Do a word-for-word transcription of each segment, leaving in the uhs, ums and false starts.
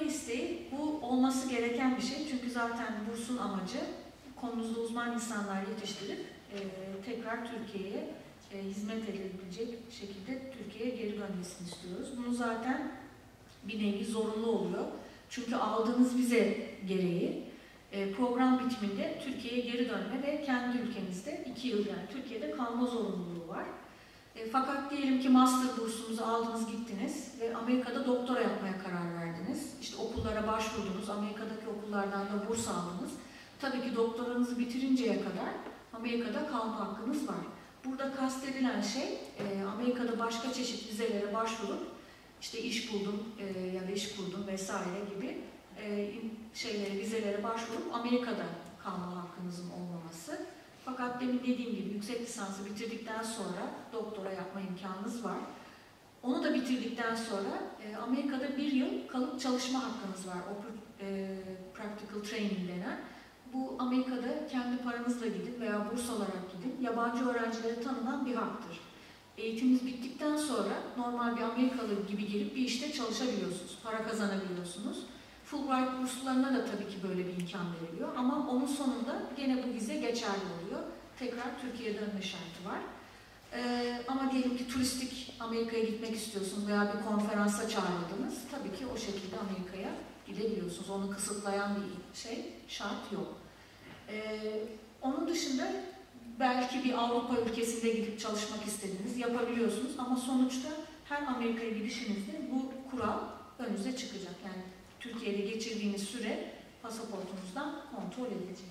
dönme isteği bu olması gereken bir şey. Çünkü zaten bursun amacı konunuzda uzman insanlar yetiştirip e, tekrar Türkiye'ye e, hizmet edilebilecek şekilde Türkiye'ye geri dönmesini istiyoruz. Bunu zaten bir nevi zorunlu oluyor. Çünkü aldığınız vize gereği e, program bitiminde Türkiye'ye geri dönme ve kendi ülkenizde iki yıl yani Türkiye'de kalma zorunluluğu var. E, fakat diyelim ki master bursunuzu aldınız gittiniz ve Amerika'da doktora yapmaya karar verdiniz. İşte okullara başvurdunuz, Amerika'daki okullardan da burs aldınız. Tabii ki doktoranızı bitirinceye kadar Amerika'da kalma hakkınız var. Burada kastedilen şey e, Amerika'da başka çeşit vizelere başvurup işte iş buldum e, ya da iş kurdum vesaire gibi e, şeylere, vizelere başvurup Amerika'da kalma hakkınızın olmaması. Fakat demin dediğim gibi yüksek lisansı bitirdikten sonra doktora yapma imkanınız var. Onu da bitirdikten sonra e, Amerika'da bir yıl kalıp çalışma hakkınız var. O e, practical training denen. Bu Amerika'da kendi paranızla gidin veya burs alarak gidin. Yabancı öğrencilere tanınan bir haktır. Eğitiminiz bittikten sonra normal bir Amerikalı gibi gelip bir işte çalışabiliyorsunuz, para kazanabiliyorsunuz. Fulbright burslarına da tabii ki böyle bir imkan veriliyor ama onun sonunda gene bu vize geçerli oluyor. Tekrar Türkiye'ye dönme şartı var. Ee, ama diyelim ki turistik Amerika'ya gitmek istiyorsunuz veya bir konferansa çağrıldınız. Tabii ki o şekilde Amerika'ya gidebiliyorsunuz. Onu kısıtlayan bir şey, şart yok. Ee, onun dışında belki bir Avrupa ülkesinde gidip çalışmak istediğiniz yapabiliyorsunuz ama sonuçta her Amerika'ya gidişinizde bu kural önünüze çıkacak. Yani Türkiye'de geçirdiğiniz süre pasaportunuzdan kontrol edilecek.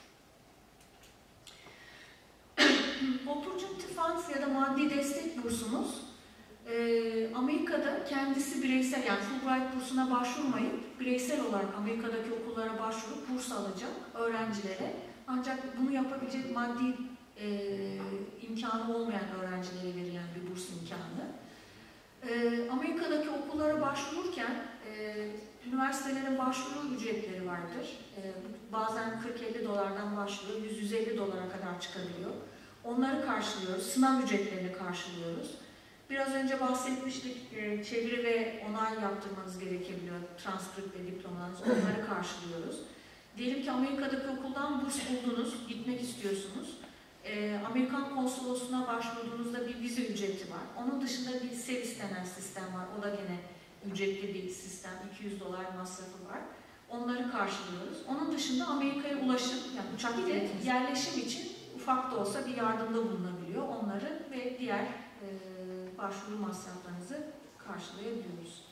Opportunity Funds ya da maddi destek bursumuz e, Amerika'da kendisi bireysel yani Fulbright bursuna başvurmayıp bireysel olarak Amerika'daki okullara başvurup burs alacak öğrencilere ancak bunu yapabilecek maddi e, imkanı olmayan öğrencilere verilen bir burs imkanı. E, Amerika'daki okullara başvururken e, üniversitelerin başvuru ücretleri vardır. E, bazen kırk elli dolardan başlıyor, yüz yüz elli dolara kadar çıkabiliyor. Onları karşılıyoruz, sınav ücretlerini karşılıyoruz. Biraz önce bahsetmiştik, e, çeviri ve onay yaptırmanız gerekebiliyor, transkript ve diplomanız, onları karşılıyoruz. Diyelim ki Amerika'daki okuldan burs buldunuz, gitmek istiyorsunuz. E, Amerikan konsolosluğuna başvurduğunuzda bir vize ücreti var. Onun dışında bir servis denen sistem var, o da gene ücretli bir sistem, iki yüz dolar masrafı var. Onları karşılıyoruz. Onun dışında Amerika'ya ulaşım, yani uçak bileti, yerleşim için ufak da olsa bir yardımda bulunabiliyor. Onları ve diğer e, başvuru masraflarınızı karşılayabiliyoruz.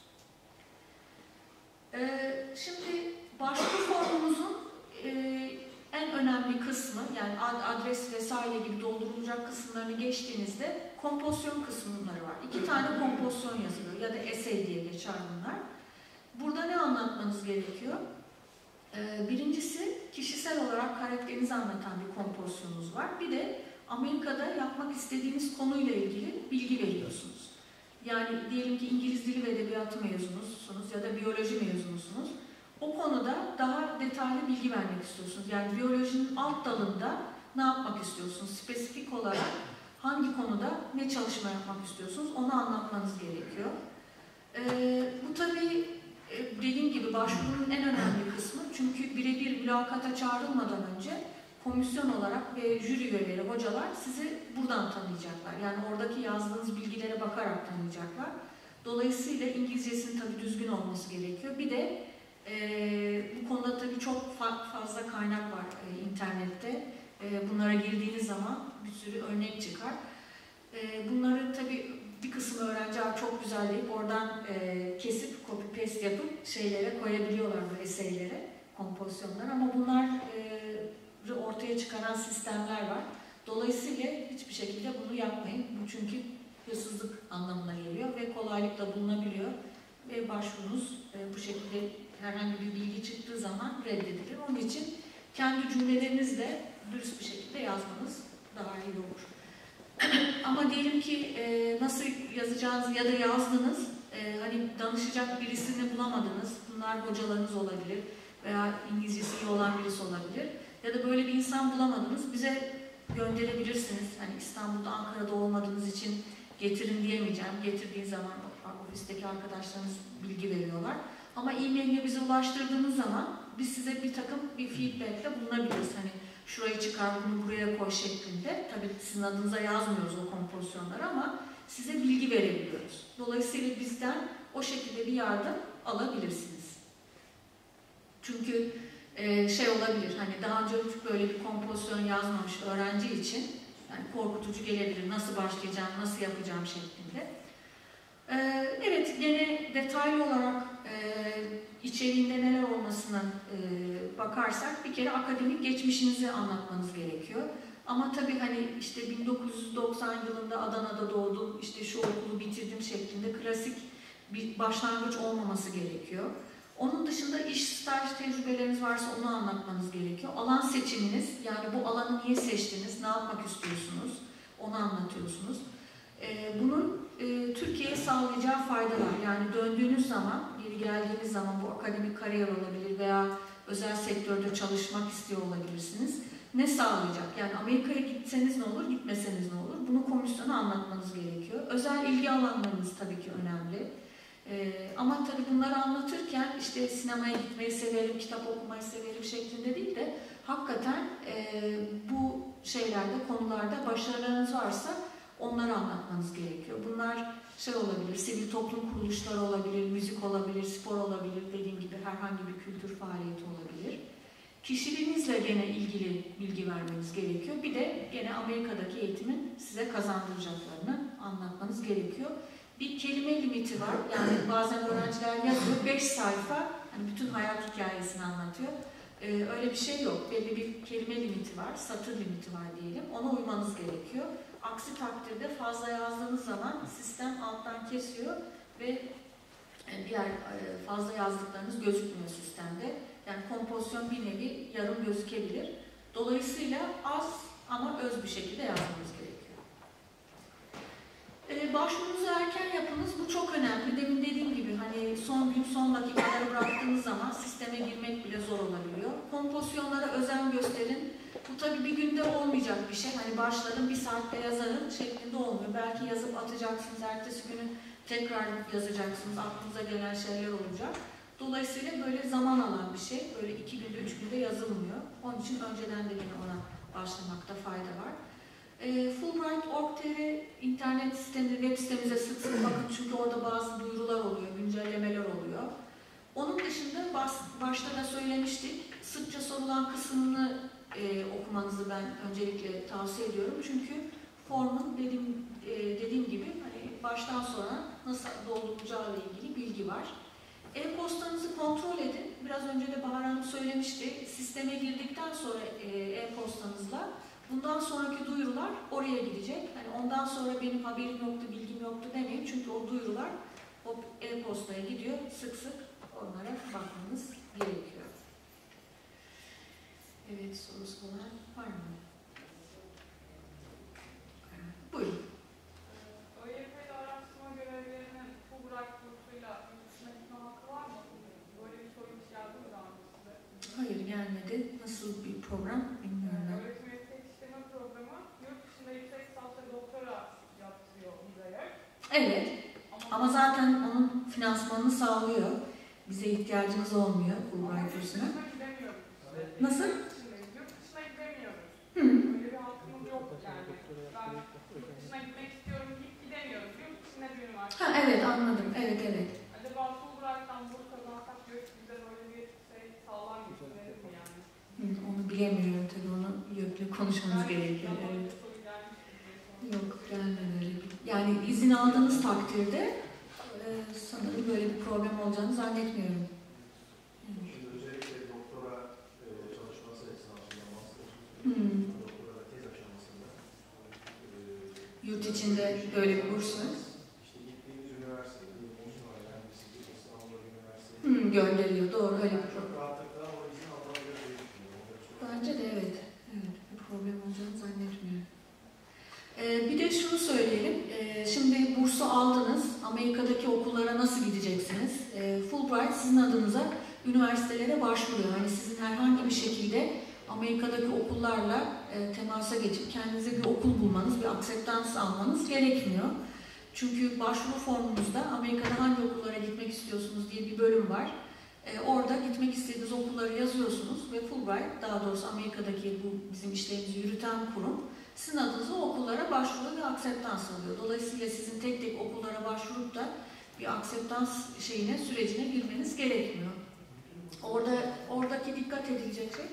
E, şimdi başvuru formumuzun e, en önemli kısmı, yani adres vesaire gibi doldurulacak kısımlarını geçtiğinizde kompozisyon kısımları var. İki tane kompozisyon yazılıyor ya da essay diye geçer bunlar. Burada ne anlatmanız gerekiyor? Birincisi, kişisel olarak karakterinizi anlatan bir kompozisyonunuz var. Bir de Amerika'da yapmak istediğiniz konuyla ilgili bilgi veriyorsunuz. Yani diyelim ki İngiliz Dili ve Edebiyatı mezunusunuz ya da biyoloji mezunusunuz. O konuda daha detaylı bilgi vermek istiyorsunuz. Yani biyolojinin alt dalında ne yapmak istiyorsunuz? Spesifik olarak hangi konuda ne çalışma yapmak istiyorsunuz? Onu anlatmanız gerekiyor. Ee, bu tabii dediğim gibi başvurunun en önemli kısmı. Çünkü birebir mülakata çağrılmadan önce komisyon olarak ve jüri üyeleri, hocalar sizi buradan tanıyacaklar. Yani oradaki yazdığınız bilgilere bakarak tanıyacaklar. Dolayısıyla İngilizcesinin tabii düzgün olması gerekiyor. Bir de e, bu konuda tabii çok fa fazla kaynak var e, internette. E, bunlara girdiğiniz zaman bir sürü örnek çıkar. E, bunları tabii bir kısım öğrenciler çok güzelleyip oradan e, kesip copy paste yapıp şeylere koyabiliyorlar bu eseylere, kompozisyonlar ama bunlar e, ortaya çıkaran sistemler var. Dolayısıyla hiçbir şekilde bunu yapmayın. Bu çünkü hırsızlık anlamına geliyor ve kolaylıkla bulunabiliyor ve başvurunuz e, bu şekilde herhangi bir bilgi çıktığı zaman reddedilir. Onun için kendi cümlelerinizle dürüst bir şekilde yazmanız daha iyi olur. Ama diyelim ki e, nasıl yazacağınızı ya da yazdınız, e, hani danışacak birisini bulamadınız, bunlar hocalarınız olabilir veya İngilizcesi iyi olan birisi olabilir ya da böyle bir insan bulamadınız, bize gönderebilirsiniz. Hani İstanbul'da, Ankara'da olmadığınız için getirin diyemeyeceğim. Getirdiği zaman ofisteki arkadaşlarınız bilgi veriyorlar. Ama e-mailini bize ulaştırdığınız zaman biz size bir takım bir feedback'te bulunabiliriz. Hani şurayı çıkar, bunu buraya koy şeklinde. Tabii sizin adınıza yazmıyoruz o kompozisyonları ama size bilgi verebiliyoruz. Dolayısıyla bizden o şekilde bir yardım alabilirsiniz. Çünkü e, şey olabilir, hani daha önce böyle bir kompozisyon yazmamış öğrenci için yani korkutucu gelebilir. Nasıl başlayacağım, nasıl yapacağım şeklinde. E, evet, gene detaylı olarak e, içeriğinde neler olmasına e, bakarsak bir kere akademik geçmişinizi anlatmanız gerekiyor. Ama tabii hani işte bin dokuz yüz doksan yılında Adana'da doğdum, işte şu okulu bitirdim şeklinde klasik bir başlangıç olmaması gerekiyor. Onun dışında iş staj tecrübeleriniz varsa onu anlatmanız gerekiyor. Alan seçiminiz, yani bu alanı niye seçtiniz, ne yapmak istiyorsunuz, onu anlatıyorsunuz. Ee, bunun e, Türkiye'ye sağlayacağı faydalar, yani döndüğünüz zaman, geri geldiğiniz zaman bu akademik kariyer olabilir veya özel sektörde çalışmak istiyor olabilirsiniz. Ne sağlayacak? Yani Amerika'ya gitseniz ne olur, gitmeseniz ne olur? Bunu komisyona anlatmanız gerekiyor. Özel ilgi alanlarınız tabii ki önemli. Ee, ama tabii bunları anlatırken işte sinemaya gitmeyi severim, kitap okumayı severim şeklinde değil de hakikaten e, bu şeylerde, konularda başarılarınız varsa onları anlatmanız gerekiyor. Bunlar şey olabilir, sivil toplum kuruluşları olabilir, müzik olabilir, spor olabilir, dediğim gibi herhangi bir kültür faaliyeti olabilir. Kişiliğinizle gene ilgili bilgi vermeniz gerekiyor. Bir de gene Amerika'daki eğitimin size kazandıracaklarını anlatmanız gerekiyor. Bir kelime limiti var. Yani bazen öğrenciler yazıyor, beş sayfa hani bütün hayat hikayesini anlatıyor. Ee, öyle bir şey yok. Belli bir kelime limiti var, satır limiti var diyelim. Ona uymanız gerekiyor. Aksi takdirde fazla yazdığınız zaman sistem alttan kesiyor ve diğer fazla yazdıklarınız gözükmüyor sistemde. Yani kompozisyon bir nevi yarım gözükebilir. Dolayısıyla az ama öz bir şekilde yazmanız gerekiyor. Ee, başvurunuzu erken yapınız. Bu çok önemli. Demin dediğim gibi hani son gün son dakikalara bıraktığınız zaman sisteme girmek bile zor olabiliyor. Kompozisyonlara özen gösterin. Bu tabii bir günde olmayacak bir şey. Hani başladım bir saatte yazarım şeklinde olmuyor. Belki yazıp atacaksınız. Ertesi günü tekrar yazacaksınız. Aklınıza gelen şeyler olacak. Dolayısıyla böyle zaman alan bir şey. Böyle iki günde, üç günde yazılmıyor. Onun için önceden de yine ona başlamakta fayda var. E, Fulbright nokta org nokta tr internet sisteminde, web sitemize sık sık bakın çünkü orada bazı duyurular oluyor, güncellemeler oluyor. Onun dışında baş, başta da söylemiştik, sıkça sorulan kısmını e, okumanızı ben öncelikle tavsiye ediyorum. Çünkü formun dediğim, e, dediğim gibi hani baştan sona nasıl doldurulacağı ile ilgili bilgi var. E-postanızı kontrol edin. Biraz önce de Bahar Hanım söylemişti. Sisteme girdikten sonra e-postanızla bundan sonraki duyurular oraya gidecek. Yani ondan sonra benim haberim yoktu, bilgim yoktu demeyin. Çünkü o duyurular o e-postaya gidiyor. Sık sık onlara bakmanız gerekiyor. Evet, sorusu olan var mı? Buyurun. Ö Y T'li araştırma görevlilerinin Fulbright bursuyla yurt dışına gitme hakkı var mı? Böyle bir soru hiç geldi mi daha önce size? Hayır, gelmedi. Nasıl bir program bilmiyorum ben. Öğretim üyesi yetiştirme programı yurt dışında yüksek lisans ve doktora yaptırıyor bizlere. Evet. Ama, Ama zaten onun finansmanını sağlıyor. Bize ihtiyacımız olmuyor Fulbright bursuna. Yurt dışına gidemiyoruz. Nasıl? Yurt dışına gidemiyoruz. Hı. Öyle bir hakkımız yok yani. Ben yurt dışına gitmek istiyorum deyip gidemiyoruz. Yurt dışına bir üniversite. Ha, evet anladım. Evet evet. Acaba Fulbright'tan burs kazansak göç bize böyle bir şey sağlar mı? Verir mi yani? Hı, onu bilemiyorum tabii. Onu YÖK'le konuşmamız gerekiyor. Evet. Yok, gelmedi. Yani izin aldığınız takdirde e, sanırım böyle bir problem olacağını zannetmiyorum. Şimdi özellikle doktora e, çalışması esnasında, master, Hmm. doktora tez aşamasında e, Yurt içinde böyle bir burs var. İşte gittiğimiz üniversite, Musul Üniversitesi, İstanbul Üniversitesi Hmm, gönderiyor. Doğru, öyle bir çok problem. rahatlıkla o izin alabilir diye düşünüyorum. Bence de evet. Evet, bir problem olacağını zannetmiyorum. Ee, bir de şunu söyleyelim. Ee, şimdi bursu aldınız. Amerika'daki okullara nasıl gideceksiniz? Ee, Fulbright sizin adınıza üniversitelere başvuruyor. Hani sizin herhangi bir şekilde Amerika'daki okullarla e, temasa geçip kendinize bir okul bulmanız, bir akseptans almanız gerekmiyor. Çünkü başvuru formunuzda Amerika'da hangi okullara gitmek istiyorsunuz diye bir bölüm var. E, orada gitmek istediğiniz okulları yazıyorsunuz ve Fulbright, daha doğrusu Amerika'daki bu bizim işlerimizi yürüten kurum, sizin adınıza okullara başvuru ve akseptans alıyor. Dolayısıyla sizin tek tek okullara başvurup da bir akseptans şeyine, sürecine girmeniz gerekmiyor. Orada oradaki dikkat edilecek şey.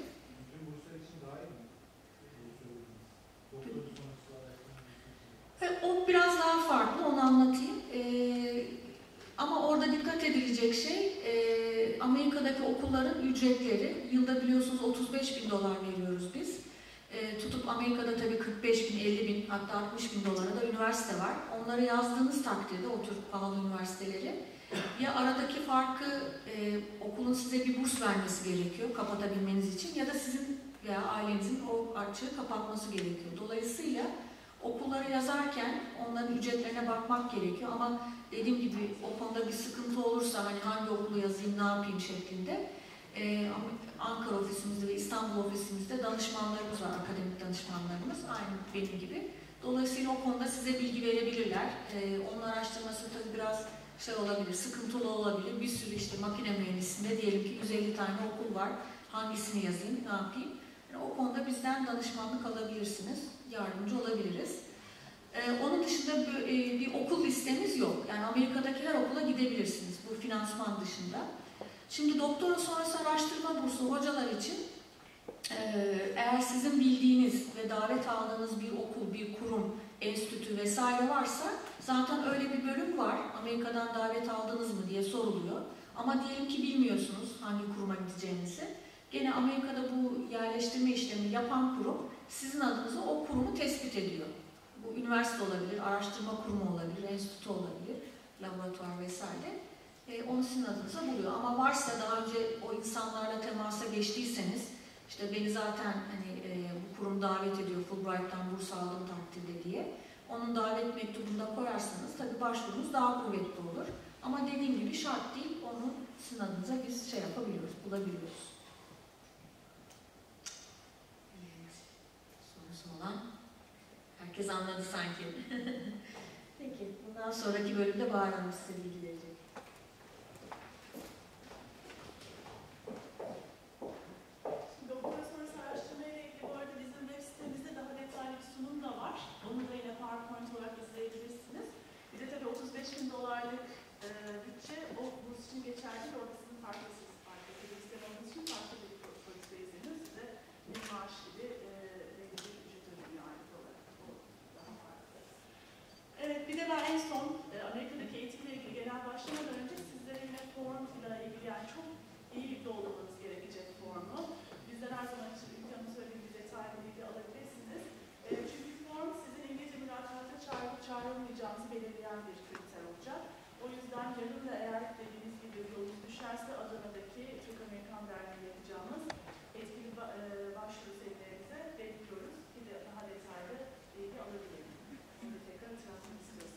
E, o biraz daha farklı, onu anlatayım. E, ama orada dikkat edilecek şey, e, Amerika'daki okulların ücretleri. Yılda biliyorsunuz otuz beş bin dolar veriyoruz biz. E, tutup Amerika'da tabii kırk beş bin, elli bin, hatta altmış bin dolara da üniversite var. Onları yazdığınız takdirde, o tür pahalı üniversiteleri, ya aradaki farkı e, okulun size bir burs vermesi gerekiyor kapatabilmeniz için, ya da sizin veya ailenizin o açığı kapatması gerekiyor. Dolayısıyla okulları yazarken onların ücretlerine bakmak gerekiyor, ama dediğim gibi o konuda bir sıkıntı olursa, hani hangi okulu yazayım, ne yapayım şeklinde, e, Ankara ofisimizde ve İstanbul ofisimizde danışmanlarımız var, akademik danışmanlarımız, aynı benim gibi. Dolayısıyla o konuda size bilgi verebilirler. E, onun araştırması tabii biraz şey olabilir, sıkıntılı olabilir. Bir sürü işte makine mühendisliğinde diyelim ki yüz elli tane okul var. Hangisini yazayım, ne yapayım? Yani o konuda bizden danışmanlık alabilirsiniz. Yardımcı olabiliriz. Ee, onun dışında bir, bir okul listemiz yok. Yani Amerika'daki her okula gidebilirsiniz bu finansman dışında. Şimdi doktora sonrası araştırma bursu hocalar için e, eğer sizin bildiğiniz ve davet aldığınız bir okul, bir kurum, enstitü vesaire varsa zaten öyle bir bölüm var. Amerika'dan davet aldınız mı diye soruluyor. Ama diyelim ki bilmiyorsunuz hangi kuruma gideceğinizi. Gene Amerika'da bu yerleştirme işlemini yapan kurum sizin adınıza o kurumu tespit ediyor. Bu üniversite olabilir, araştırma kurumu olabilir, enstitü olabilir, laboratuvar vesaire. E, onu sizin adınıza buluyor. Ama varsa daha önce o insanlarla temasa geçtiyseniz, işte beni zaten hani e, bu kurum davet ediyor, Fulbright'tan burs aldım takdirde diye, onun davet mektubunda koyarsanız tabii başvurunuz daha kuvvetli olur. Ama dediğim gibi şart değil, onu sizin adınıza biz şey yapabiliyoruz, bulabiliyoruz. Sorusu olan herkes anladı sanki. Peki, bundan sonraki bölümde Bahar Hanım size bilgi verecek. Doktora sonrası araştırma ile ilgili bu arada bizim web sitemizde daha detaylı bir sunum da var. Onu da yine PowerPoint olarak izleyebilirsiniz. Bir de tabii otuz beş bin dolarlık e, bütçe o burs için geçerli. Orada sizin farklısınız. Farklı bir sistem olması için farklı bir politika izleniyor. Size bir maaş gibi e, belli bir ücret ödeniyor aylık olarak. O daha farklı. Evet, bir de ben en son e, Amerika'daki eğitimle ilgili genel başlamadan önce sizlere yine form ile ilgili, yani çok iyi doldurmanız gerekecek formu. Bizden her zaman için imkanı söylediği detaylı bilgi alabilirsiniz. E, çünkü form sizin İngilizce mülakata çağrılıp çağrılmayacağınızı belirleyen bir kriter olacak. O yüzden yarın da eğer dediğiniz gibi yolunuz düşerse Adana'daki Türk Amerikan Derneği yapacağımız etkili ba e, başvuru seminerimize bekliyoruz. Bir de daha detaylı bilgi alabilirim. Bunu tekrar hatırlatmak istiyoruz.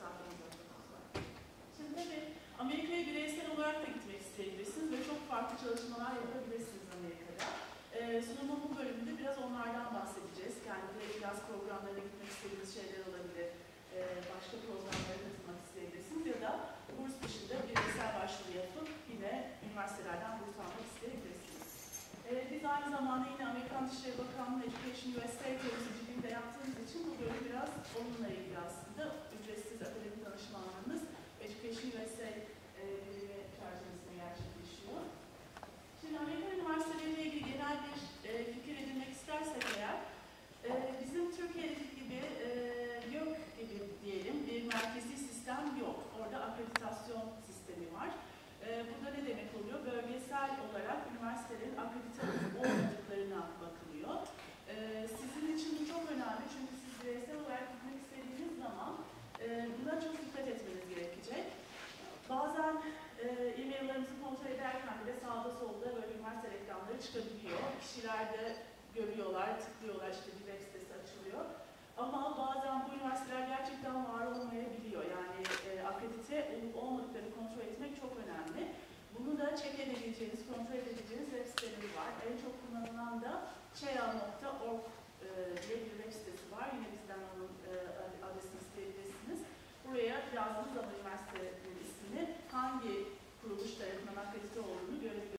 Şimdi tabii Amerika'ya bireysel olarak da gitmek isteyebilirsiniz ve çok farklı çalışmalar yapabilirsiniz Amerika'da. Ee, sunumun bu bölümünde biraz onlardan bahsedeceğiz. Kendi biraz programlarına gitmek istediğiniz şeyler olabilir. Ee, başka programlara katılmak isteyebilirsiniz ya da burs dışında bireysel başvuru yapıp yine üniversitelerden burs almak isteyebilirsiniz. Ee, biz aynı zamanda yine Amerikan Dışişleri Bakanlığı Education U S A temsilciliğinde yaptığımız için bu bölüm biraz onunla ilgili aslında. Ücretsiz akademik danışmanlığımız Education U S A e, birimi çerçevesinde gerçekleşiyor. Şimdi Amerikan üniversiteleriyle ilgili genel bir e, fikir edinmek istersek eğer, e, bizim Türkiye'deki gibi e, yok gibi diyelim bir merkezi sistem yok. Orada akreditasyon sistemi var. E, burada ne demek oluyor? Bölgesel olarak üniversitelerin akredite olmadıklarına bakılıyor. E, sizin için bu çok önemli çünkü siz bireysel olarak gitmek istediğiniz zaman e, buna çok dikkat etmeniz gerekecek. Bazen e, e-maillerimizi kontrol ederken bile sağda solda böyle üniversite reklamları çıkabiliyor. Kişiler de görüyorlar, tıklıyorlar, işte bir web sitesi açılıyor. Ama bazen bu üniversiteler gerçekten var olmayabiliyor. Yani e, akredite olup olmadıklarını kontrol etmek çok önemli. Bunu da check edebileceğiniz, kontrol edebileceğiniz web siteleri var. En çok kullanılan da chea nokta org e, diye bir web sitesi var. Yine bizden onun e, adresini isteyebilirsiniz. Buraya yazdığınız zaman üniversitenin ismini, hangi kuruluş tarafından akredite olduğunu